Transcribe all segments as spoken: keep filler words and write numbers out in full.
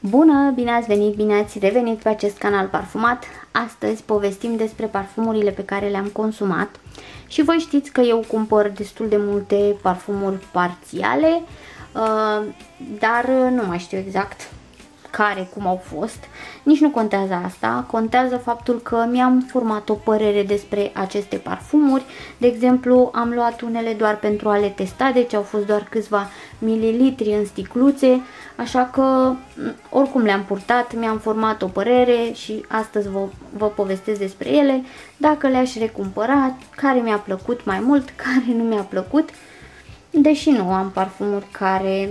Bună, bine ați venit, bine ați revenit pe acest canal parfumat. Astăzi povestim despre parfumurile pe care le-am consumat și voi știți că eu cumpăr destul de multe parfumuri parțiale, dar nu mai știu exact care, cum au fost. Nici nu contează asta, contează faptul că mi-am format o părere despre aceste parfumuri. De exemplu, am luat unele doar pentru a le testa, deci au fost doar câțiva mililitri în sticluțe, așa că oricum le-am purtat, mi-am format o părere și astăzi vă, vă povestesc despre ele, dacă le-aș recumpăra, care mi-a plăcut mai mult, care nu mi-a plăcut, deși nu am parfumuri care...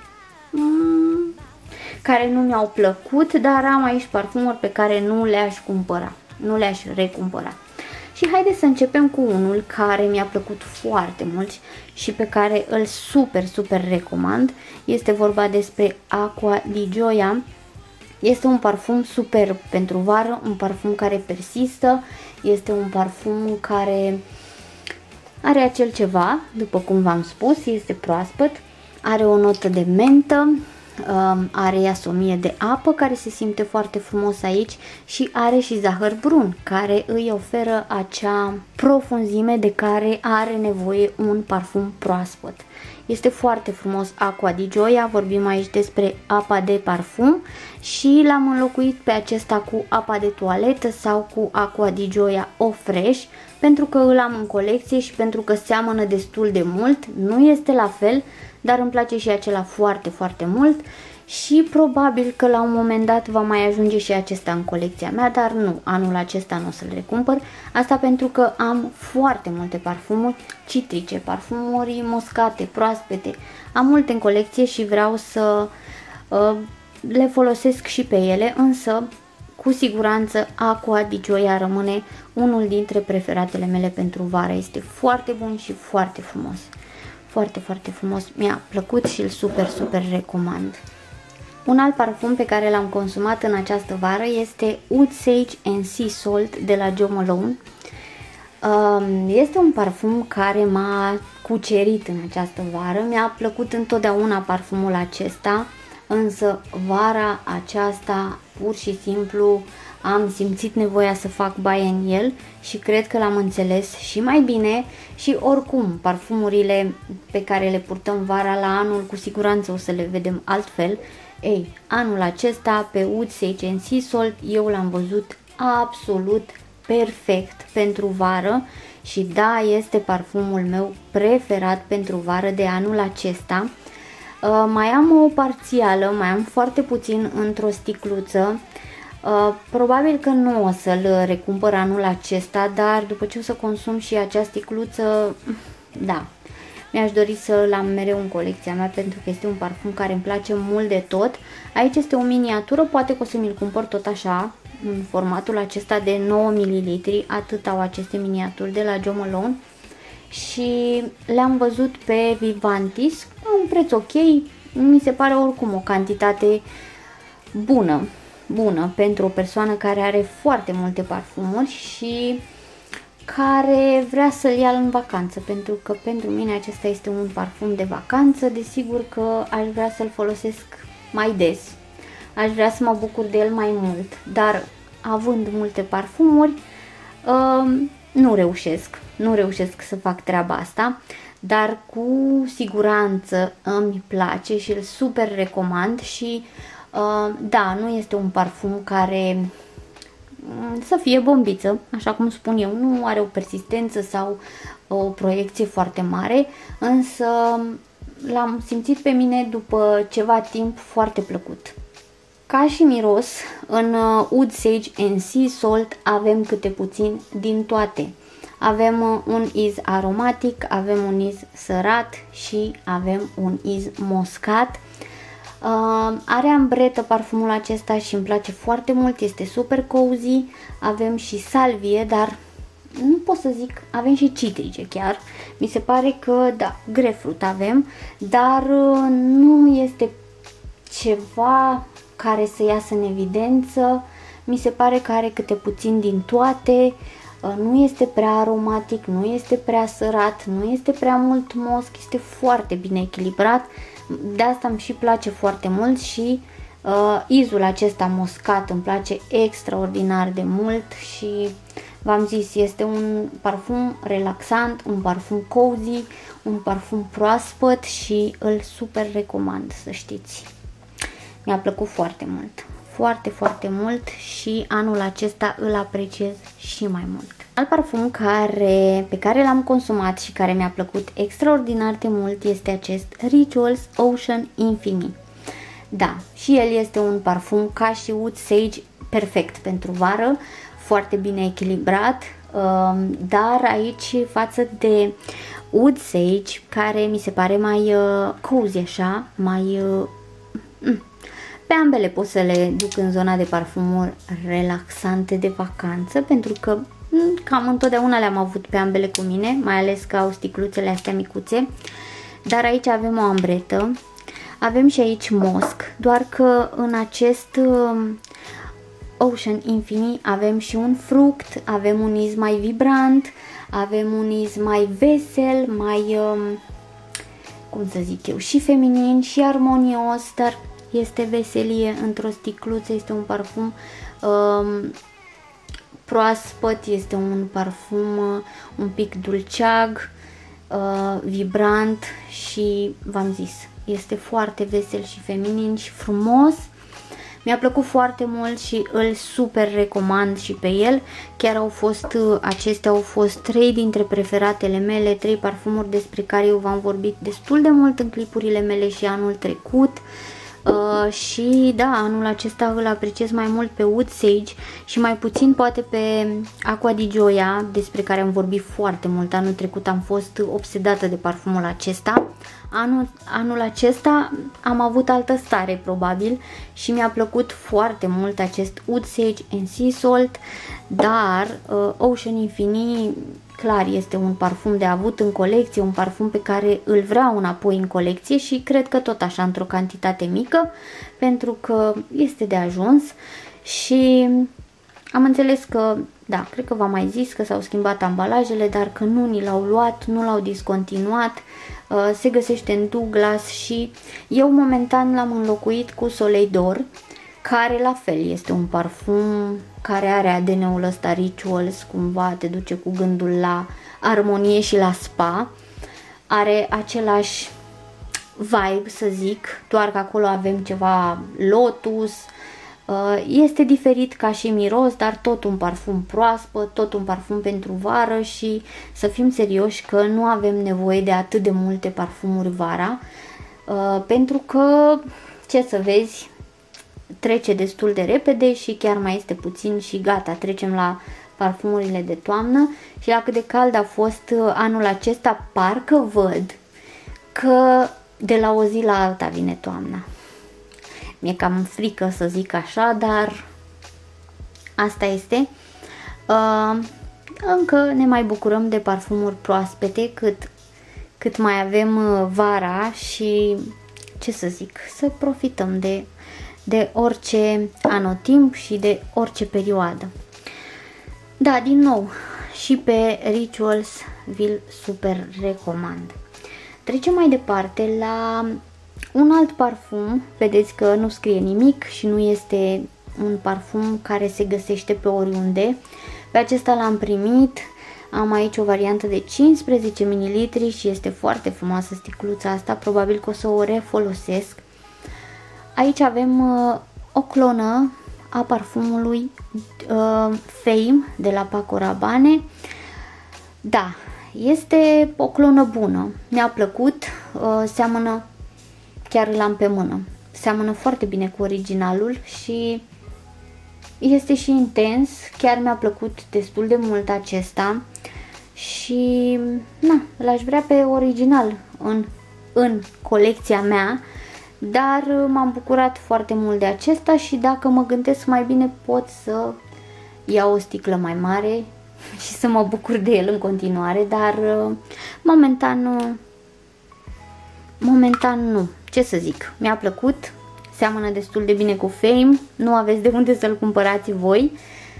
care nu mi-au plăcut, dar am aici parfumuri pe care nu le-aș cumpăra, nu le-aș recumpăra. Și haideți să începem cu unul care mi-a plăcut foarte mult și pe care îl super, super recomand. Este vorba despre Acqua di Gioia. Este un parfum super pentru vară, un parfum care persistă, este un parfum care are acel ceva, după cum v-am spus, este proaspăt, are o notă de mentă, are iasomie de apă care se simte foarte frumos aici și are și zahăr brun care îi oferă acea profunzime de care are nevoie un parfum proaspăt. Este foarte frumos Acqua di Gioia, vorbim aici despre apa de parfum și l-am înlocuit pe acesta cu apa de toaletă sau cu Acqua di Gioia Eau Fresh pentru că îl am în colecție și pentru că seamănă destul de mult, nu este la fel, dar îmi place și acela foarte, foarte mult și probabil că la un moment dat va mai ajunge și acesta în colecția mea, dar nu, anul acesta nu o să-l recumpăr. Asta pentru că am foarte multe parfumuri citrice, parfumuri moscate, proaspete, am multe în colecție și vreau să uh, le folosesc și pe ele, însă cu siguranță Acqua di Gioia rămâne unul dintre preferatele mele pentru vară. Este foarte bun și foarte frumos. Foarte, foarte frumos. Mi-a plăcut și îl super, super recomand. Un alt parfum pe care l-am consumat în această vară este Oud Sage and Sea Salt de la Jo Malone. Este un parfum care m-a cucerit în această vară. Mi-a plăcut întotdeauna parfumul acesta, însă vara aceasta pur și simplu am simțit nevoia să fac baie în el și cred că l-am înțeles și mai bine și oricum parfumurile pe care le purtăm vara la anul cu siguranță o să le vedem altfel. Ei, anul acesta pe Oud Sage and Sea Salt eu l-am văzut absolut perfect pentru vară și da, este parfumul meu preferat pentru vară de anul acesta. Uh, mai am o parțială, mai am foarte puțin într-o sticluță. Uh, probabil că nu o să-l recumpăr anul acesta, dar după ce o să consum și acea sticluță, da, mi-aș dori să-l am mereu în colecția mea pentru că este un parfum care îmi place mult de tot. Aici este o miniatură, poate că o să mi-l cumpăr tot așa, în formatul acesta de nouă mililitri, atât au aceste miniaturi de la Jo Malone și le-am văzut pe Vivantis, un preț ok, mi se pare oricum o cantitate bună. bună pentru o persoană care are foarte multe parfumuri și care vrea să-l ia în vacanță, pentru că pentru mine acesta este un parfum de vacanță. Desigur că aș vrea să-l folosesc mai des, aș vrea să mă bucur de el mai mult, dar având multe parfumuri nu reușesc, nu reușesc să fac treaba asta, dar cu siguranță îmi place și îl super recomand și Uh, da, nu este un parfum care um, să fie bombiță, așa cum spun eu, nu are o persistență sau o proiecție foarte mare, însă l-am simțit pe mine după ceva timp foarte plăcut. Ca și miros, în uh, Oud Sage and Sea Salt avem câte puțin din toate. Avem uh, un iz aromatic, avem un iz sărat și avem un iz moscat. Uh, are ambretă parfumul acesta și îmi place foarte mult, este super cozy. Avem și salvie, dar nu pot să zic, avem și citrice chiar. Mi se pare că, da, grapefruit avem, dar uh, nu este ceva care să iasă în evidență. Mi se pare că are câte puțin din toate. Uh, nu este prea aromatic, nu este prea sărat, nu este prea mult mosc, este foarte bine echilibrat. De asta îmi și place foarte mult și Uh, izul acesta muscat îmi place extraordinar de mult și v-am zis, este un parfum relaxant, un parfum cozy, un parfum proaspăt și îl super recomand, să știți. Mi-a plăcut foarte mult, foarte, foarte mult și anul acesta îl apreciez și mai mult. Alt parfum care, pe care l-am consumat și care mi-a plăcut extraordinar de mult este acest Rituals Ocean Infini. Da, și el este un parfum ca și Oud Sage, perfect pentru vară, foarte bine echilibrat, dar aici față de Oud Sage, care mi se pare mai cozy așa, mai... Pe ambele pot să le duc în zona de parfumuri relaxante de vacanță, pentru că cam întotdeauna le-am avut pe ambele cu mine, mai ales că au sticluțele astea micuțe, dar aici avem o ambretă. Avem și aici mosc, doar că în acest um, Ocean Infini avem și un fruct, avem un iz mai vibrant, avem un iz mai vesel, mai, um, cum să zic eu, și feminin și armonios, dar este veselie într-o sticluță, este un parfum um, proaspăt, este un parfum uh, un pic dulceag, uh, vibrant și v-am zis, este foarte vesel și feminin și frumos. Mi-a plăcut foarte mult și îl super recomand și pe el. Chiar au fost, acestea au fost trei dintre preferatele mele, trei parfumuri despre care eu v-am vorbit destul de mult în clipurile mele și anul trecut. Uh, și da, anul acesta îl apreciez mai mult pe Oud Sage și mai puțin poate pe Acqua di Gioia, despre care am vorbit foarte mult. Anul trecut am fost obsedată de parfumul acesta. Anul, anul acesta am avut altă stare probabil și mi-a plăcut foarte mult acest Oud Sage and Sea Salt, dar uh, Ocean Infini clar este un parfum de avut în colecție, un parfum pe care îl vreau înapoi în colecție și cred că tot așa într-o cantitate mică, pentru că este de ajuns și am înțeles că, da, cred că v-am mai zis că s-au schimbat ambalajele, dar că nu ni l-au luat, nu l-au discontinuat, uh, se găsește în Douglas și eu momentan l-am înlocuit cu Soleil d'Or, care la fel este un parfum care are A D N-ul ăsta Rituals, cumva te duce cu gândul la armonie și la spa. Are același vibe, să zic, doar că acolo avem ceva lotus. Este diferit ca și miros, dar tot un parfum proaspăt, tot un parfum pentru vară și să fim serioși că nu avem nevoie de atât de multe parfumuri vara, pentru că, ce să vezi, trece destul de repede și chiar mai este puțin și gata, trecem la parfumurile de toamnă. Și la cât de cald a fost anul acesta, parcă văd că de la o zi la alta vine toamna. Mi-e cam frică să zic așa, dar asta este. Uh, încă ne mai bucurăm de parfumuri proaspete cât, cât mai avem vara și, ce să zic, să profităm de de orice anotimp și de orice perioadă. Da, din nou, și pe Rituals vi-l super recomand. Trecem mai departe la un alt parfum. Vedeți că nu scrie nimic și nu este un parfum care se găsește pe oriunde. Pe acesta l-am primit. Am aici o variantă de cincisprezece mililitri și este foarte frumoasă sticluța asta. Probabil că o să o refolosesc. Aici avem uh, o clonă a parfumului uh, Fame de la Paco Rabanne. Da, este o clonă bună. Mi-a plăcut, uh, seamănă, chiar l-am pe mână. Seamănă foarte bine cu originalul și este și intens. Chiar mi-a plăcut destul de mult acesta și na, l-aș vrea pe original în, în colecția mea. Dar m-am bucurat foarte mult de acesta și dacă mă gândesc mai bine pot să iau o sticlă mai mare și să mă bucur de el în continuare, dar momentan, momentan nu. Ce să zic, mi-a plăcut, seamănă destul de bine cu Fame, nu aveți de unde să-l cumpărați voi,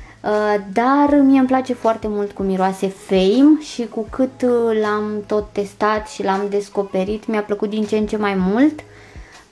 dar mie îmi place foarte mult cum miroase Fame și cu cât l-am tot testat și l-am descoperit, mi-a plăcut din ce în ce mai mult.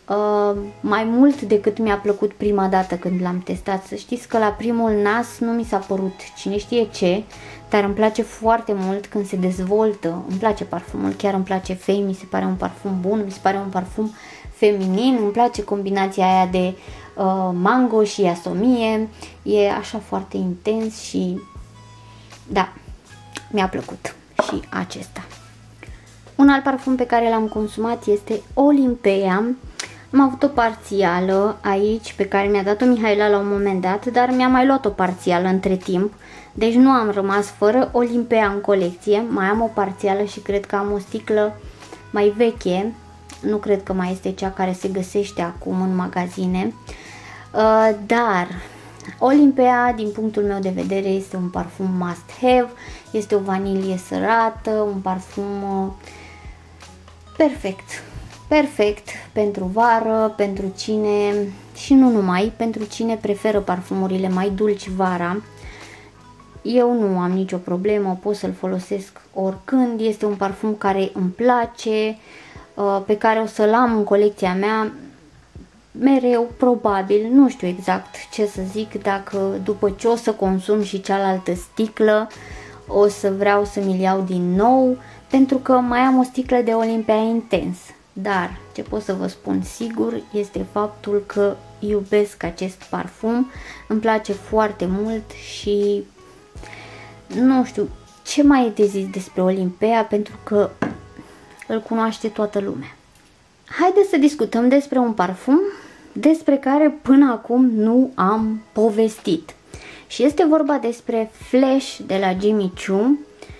uh, mai mult decât mi-a plăcut prima dată când l-am testat. Să știți că la primul nas nu mi s-a părut cine știe ce, dar îmi place foarte mult când se dezvoltă. Îmi place parfumul, chiar îmi place Fei, mi se pare un parfum bun, mi se pare un parfum feminin, îmi place combinația aia de uh, mango și iasomie, e așa foarte intens și da, mi-a plăcut și acesta. Un alt parfum pe care l-am consumat este Olimpea. Am avut o parțială aici pe care mi-a dat-o Mihaela la un moment dat, dar mi-a mai luat o parțială între timp, deci nu am rămas fără Olimpea în colecție. Mai am o parțială și cred că am o sticlă mai veche, nu cred că mai este cea care se găsește acum în magazine, uh, dar Olimpea, din punctul meu de vedere, este un parfum must have, este o vanilie sărată, un parfum uh, perfect, perfect pentru vară, pentru cine, și nu numai, pentru cine preferă parfumurile mai dulci vara. Eu nu am nicio problemă, pot să-l folosesc oricând, este un parfum care îmi place, uh, pe care o să-l am în colecția mea mereu, probabil, nu știu exact ce să zic, dacă după ce o să consum și cealaltă sticlă o să vreau să mi-l iau din nou, pentru că mai am o sticlă de Olimpea Intens. Dar ce pot să vă spun sigur este faptul că iubesc acest parfum, îmi place foarte mult și nu știu ce mai e de zis despre Olimpea, pentru că îl cunoaște toată lumea. Haideți să discutăm despre un parfum despre care până acum nu am povestit. Și este vorba despre Flash de la Jimmy Choo. Uh,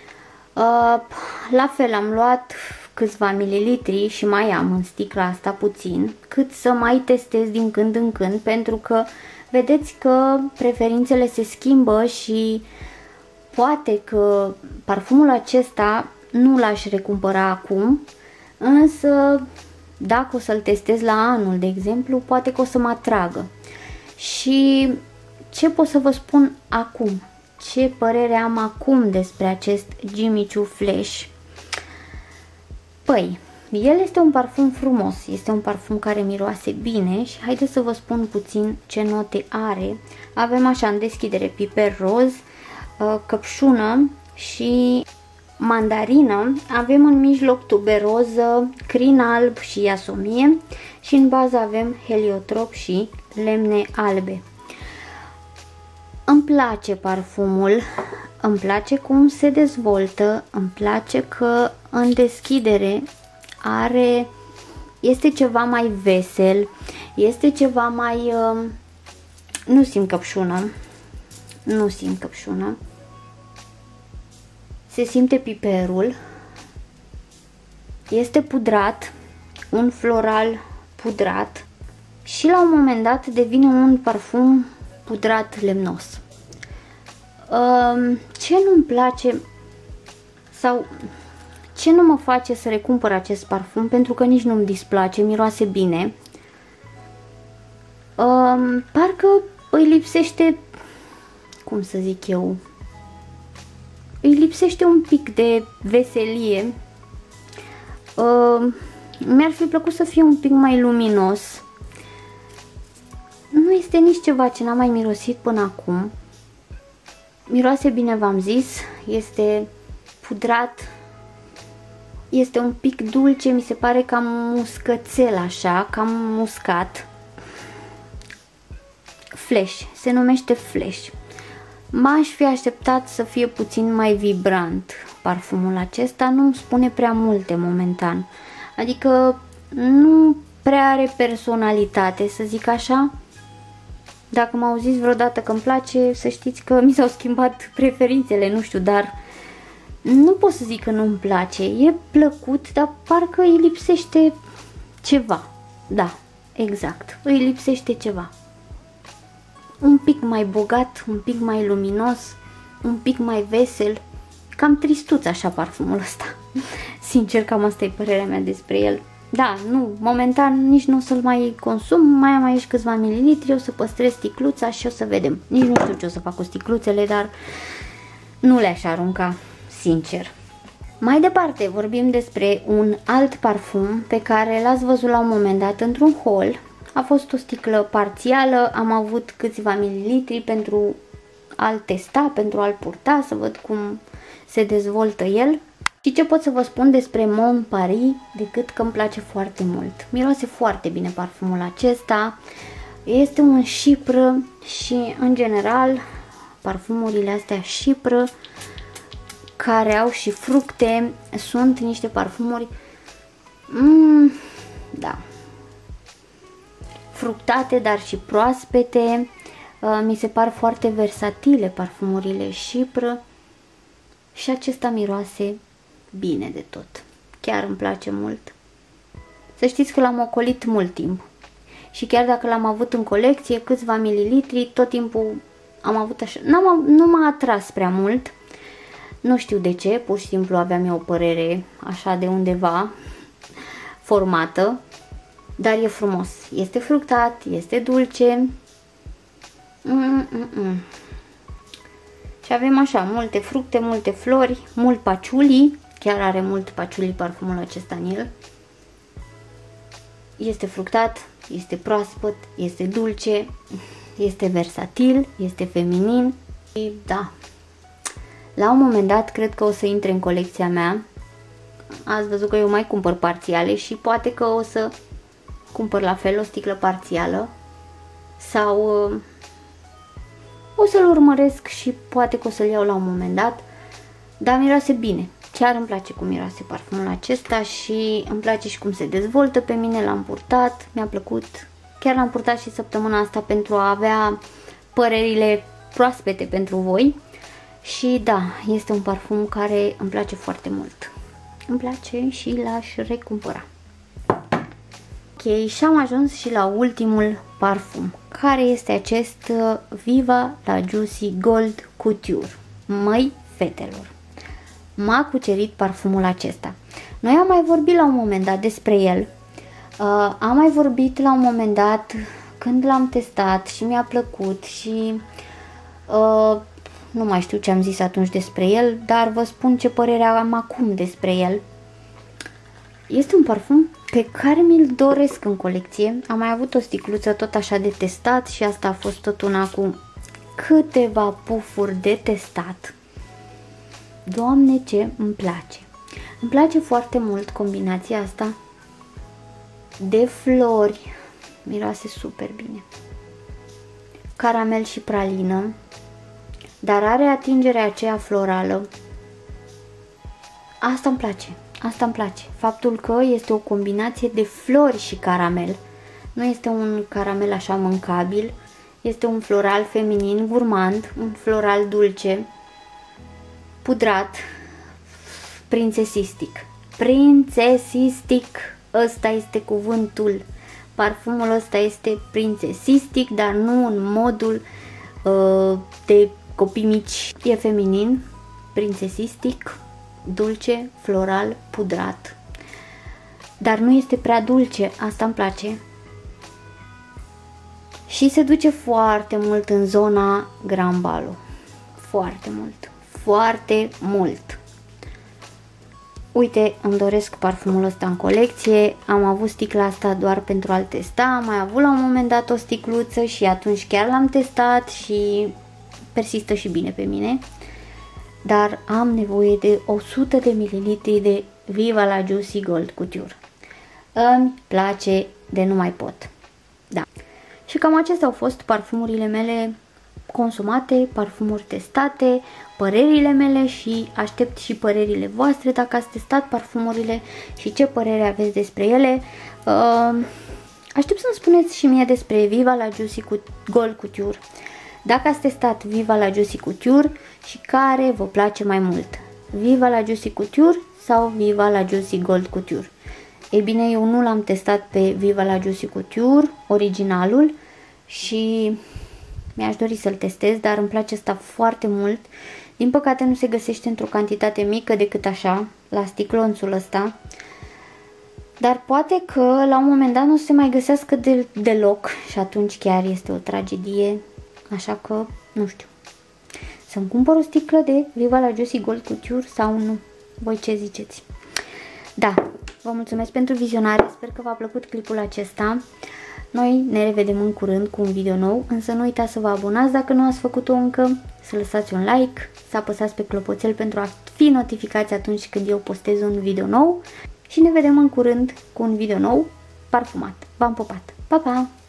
la fel am luat câțiva mililitri și mai am în sticla asta puțin, cât să mai testez din când în când, pentru că vedeți că preferințele se schimbă și poate că parfumul acesta nu l-aș recumpăra acum, însă dacă o să-l testez la anul, de exemplu, poate că o să mă atragă. Și ce pot să vă spun acum? Ce părere am acum despre acest Jimmy Choo Flash? Păi, el este un parfum frumos, este un parfum care miroase bine și haideți să vă spun puțin ce note are. Avem așa în deschidere piper roz, căpșună și mandarină, avem în mijloc tuberoză, crin alb și iasomie și în bază avem heliotrop și lemne albe. Îmi place parfumul, îmi place cum se dezvoltă, îmi place că în deschidere are, este ceva mai vesel, este ceva mai, nu simt căpșună, nu simt căpșună. Se simte piperul, este pudrat, un floral pudrat și la un moment dat devine un parfum pudrat lemnos. Ce nu-mi place sau ce nu mă face să recumpăr acest parfum, pentru că nici nu-mi displace, miroase bine, parcă îi lipsește, cum să zic eu, îi lipsește un pic de veselie. Uh, Mi-ar fi plăcut să fie un pic mai luminos. Nu este nici ceva ce n-am mai mirosit până acum. Miroase bine, v-am zis, este pudrat, este un pic dulce, mi se pare cam muscățel așa, cam muscat. Flash, se numește Flash. M-aș fi așteptat să fie puțin mai vibrant parfumul acesta, nu îmi spune prea multe momentan, adică nu prea are personalitate, să zic așa. Dacă mă auziți vreodată că îmi place, să știți că mi s-au schimbat preferințele, nu știu, dar nu pot să zic că nu-mi place, e plăcut, dar parcă îi lipsește ceva, da, exact, îi lipsește ceva. Un pic mai bogat, un pic mai luminos, un pic mai vesel, cam tristuț așa parfumul ăsta. Sincer, cam asta e părerea mea despre el. Da, nu, momentan nici nu o să-l mai consum, mai am aici câțiva mililitri, o să păstrez sticluța și o să vedem. Nici nu știu ce o să fac cu sticluțele, dar nu le-aș arunca, sincer. Mai departe vorbim despre un alt parfum pe care l-ați văzut la un moment dat într-un haul. A fost o sticlă parțială, am avut câțiva mililitri pentru a-l testa, pentru a-l purta, să văd cum se dezvoltă el. Și ce pot să vă spun despre Mon Paris decât că îmi place foarte mult. Miroase foarte bine parfumul acesta. Este un șipră și în general parfumurile astea șipră care au și fructe sunt niște parfumuri mm, da, fructate, dar și proaspete. Mi se par foarte versatile parfumurile șipră și acesta miroase bine de tot. Chiar îmi place mult. Să știți că l-am ocolit mult timp. Și chiar dacă l-am avut în colecție, câțiva mililitri, tot timpul am avut așa. N-am, nu m-a atras prea mult. Nu știu de ce, pur și simplu aveam eu o părere așa de undeva formată. Dar e frumos. Este fructat, este dulce. Mm -mm -mm. Și avem așa multe fructe, multe flori, mult paciuli. Chiar are mult paciuli parfumul acesta în el. Este fructat, este proaspăt, este dulce, este versatil, este feminin. Și da, la un moment dat cred că o să intre în colecția mea. Ați văzut că eu mai cumpăr parțiale și poate că o să cumpăr la fel o sticlă parțială. Sau o să-l urmăresc și poate că o să-l iau la un moment dat. Dar miroase bine. Chiar îmi place cum miroase parfumul acesta și îmi place și cum se dezvoltă pe mine, l-am purtat, mi-a plăcut. Chiar l-am purtat și săptămâna asta pentru a avea părerile proaspete pentru voi. Și da, este un parfum care îmi place foarte mult. Îmi place și l-aș recumpăra. Ok, și am ajuns și la ultimul parfum, care este acest Viva la Juicy Gold Couture. Măi, fetelor! M-a cucerit parfumul acesta. Noi am mai vorbit la un moment dat despre el. Uh, am mai vorbit la un moment dat când l-am testat și mi-a plăcut și uh, nu mai știu ce am zis atunci despre el, dar vă spun ce părere am acum despre el. Este un parfum pe care mi-l doresc în colecție. Am mai avut o sticluță tot așa de testat și asta a fost tot una cu câteva pufuri de testat. Doamne, ce îmi place! Îmi place foarte mult combinația asta de flori. Miroase super bine. Caramel și pralină, dar are atingerea aceea florală. Asta îmi place. Asta îmi place. Faptul că este o combinație de flori și caramel. Nu este un caramel așa mâncabil. Este un floral feminin, gurmand, un floral dulce, pudrat, prințesistic. Prințesistic, ăsta este cuvântul. Parfumul ăsta este prințesistic, dar nu în modul uh, de copii mici. E feminin, prințesistic, dulce, floral, pudrat. Dar nu este prea dulce, asta îmi place. Și se duce foarte mult în zona Grambalu. Foarte mult. Foarte mult. Uite, îmi doresc parfumul ăsta în colecție. Am avut sticla asta doar pentru a-l testa. Am mai avut la un moment dat o sticluță și atunci chiar l-am testat și persistă și bine pe mine. Dar am nevoie de o sută de mililitri de Viva la Juicy Gold Couture. Îmi place de nu mai pot. Da. Și cam acestea au fost parfumurile mele consumate, parfumuri testate, părerile mele și aștept și părerile voastre dacă ați testat parfumurile și ce părere aveți despre ele. Aștept să-mi spuneți și mie despre Viva la Juicy Gold Couture. Dacă ați testat Viva la Juicy Couture și care vă place mai mult, Viva la Juicy Couture sau Viva la Juicy Gold Couture. Ei bine, eu nu l-am testat pe Viva la Juicy Couture, originalul, și mi-aș dori să-l testez, dar îmi place asta foarte mult. Din păcate nu se găsește într-o cantitate mică decât așa, la sticlonțul ăsta. Dar poate că la un moment dat nu se mai găsească de, deloc și atunci chiar este o tragedie. Așa că, nu știu, să-mi cumpăr o sticlă de Viva la Juicy Gold Couture sau nu. Voi ce ziceți? Da, vă mulțumesc pentru vizionare, sper că v-a plăcut clipul acesta. Noi ne revedem în curând cu un video nou, însă nu uitați să vă abonați dacă nu ați făcut-o încă, să lăsați un like, să apăsați pe clopoțel pentru a fi notificați atunci când eu postez un video nou și ne vedem în curând cu un video nou parfumat. V-am pupat! Pa, pa!